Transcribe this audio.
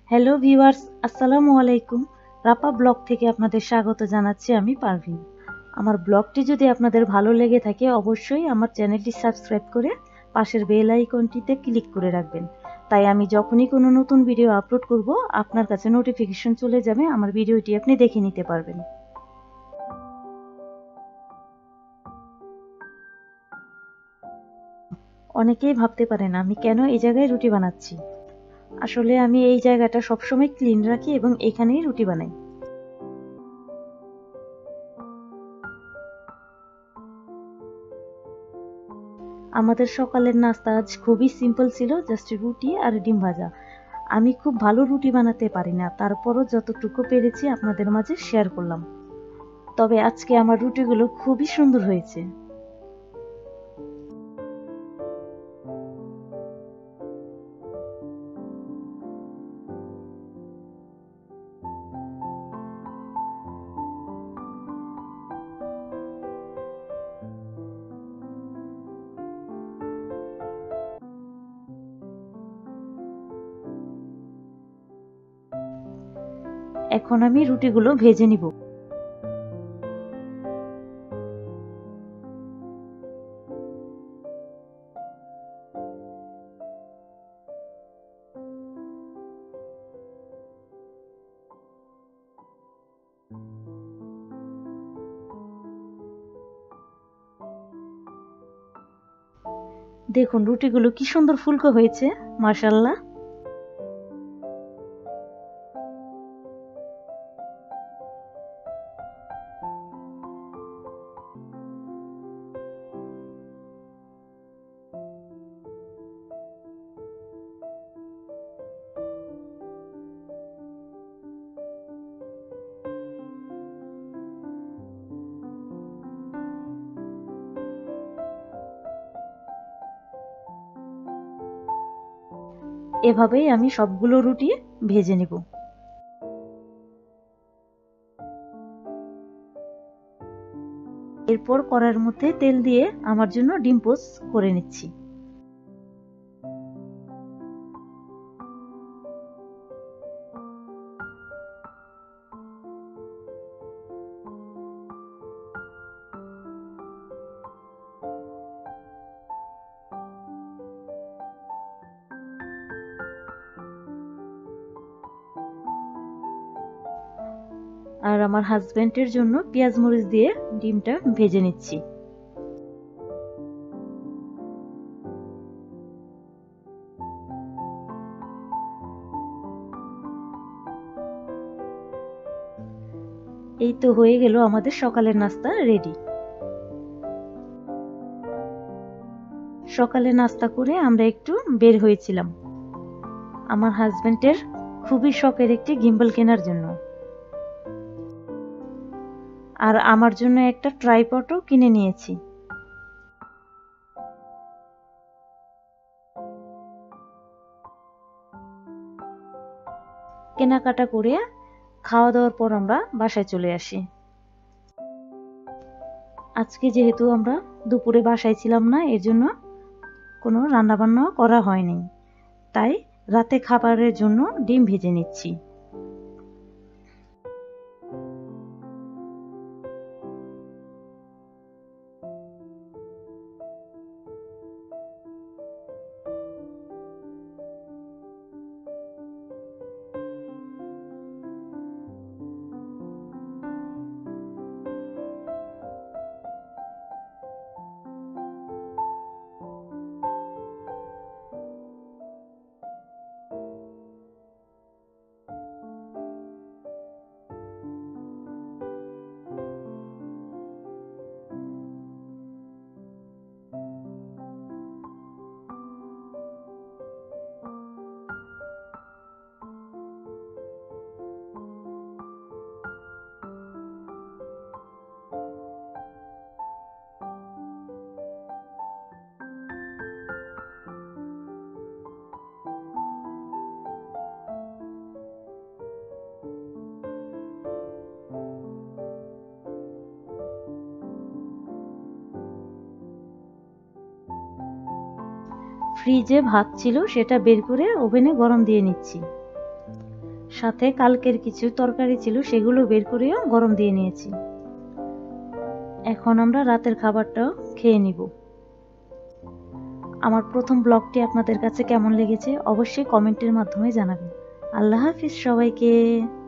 Hello viewers, আসসালামু আলাইকুম। Rapa blog থেকে আপনাদের স্বাগত জানাচ্ছি আমি পারভিন। আমার ব্লগটি যদি আপনাদের ভালো লেগে থাকে অবশ্যই আমার চ্যানেলটি সাবস্ক্রাইব করে পাশের বেল আইকনটিতে ক্লিক করে রাখবেন। তাই আমি যখনই কোনো নতুন ভিডিও আপলোড করব আপনার কাছে নোটিফিকেশন চলে যাবে, আমার ভিডিওটি আপনি দেখে নিতে পারবেন। অনেকেই ভাবতে পারেন আমি কেন এই জায়গায় রুটি বানাচ্ছি। আসলে আমি এই জায়গাটা সবসময় ক্লিন রাখি এবং এখানেই রুটি বানাই। আমাদের সকালের নাস্তা আজ খুবই সিম্পল ছিল, জাস্ট রুটি আর ডিম ভাজা। আমি খুব ভালো রুটি বানাতে পারি না, তারপরও যতটুকু পেরেছি আপনাদের মাঝে শেয়ার করলাম। তবে আজকে আমার রুটিগুলো খুবই সুন্দর হয়েছে। এখন আমি রুটিগুলো ভেজে নিব। দেখুন রুটিগুলো কি সুন্দর ফুলকো হয়েছে, মাশাআল্লাহ। এভাবেই আমি সবগুলো রুটি ভেজে নিব। এরপর কড়াইয়ের মধ্যে তেল দিয়ে আমার জন্য ডিম পোস্ট করে নিচ্ছি। আর আমার হাজবেন্ডের জন্য পেঁয়াজ মরিচ দিয়ে ডিমটা ভেজে নিচ্ছি। এই তো হয়ে গেল আমাদের সকালের নাস্তা রেডি। সকালে নাস্তা করে আমরা একটু বের হয়েছিলাম আমার হাজবেন্ডের খুবই শখের একটি গিম্বল কেনার জন্য, আর আমার জন্য একটা ট্রাইপডও কিনে নিয়েছি। কেনাকাটা করে খাওয়া দাওয়ার পর আমরা বাসায় চলে আসি। আজকে যেহেতু আমরা দুপুরে বাসায় ছিলাম না, এজন্য কোনো রান্নাবান্না করা হয়নি, তাই রাতে খাবারের জন্য ডিম ভেজে নিচ্ছি। ফ্রিজে ভাত ছিল, সেটা বের করে ওভেনে গরম দিয়ে নিচ্ছি। সাথে কালকের কিছু তরকারি ছিল সেগুলো বের করেও গরম দিয়ে নিয়েছি। এখন আমরা রাতের খাবারটাও খেয়ে নিব। আমার প্রথম ব্লগটি আপনাদের কাছে কেমন লেগেছে অবশ্যই কমেন্টের মাধ্যমে জানাবেন। আল্লাহ হাফিজ সবাইকে।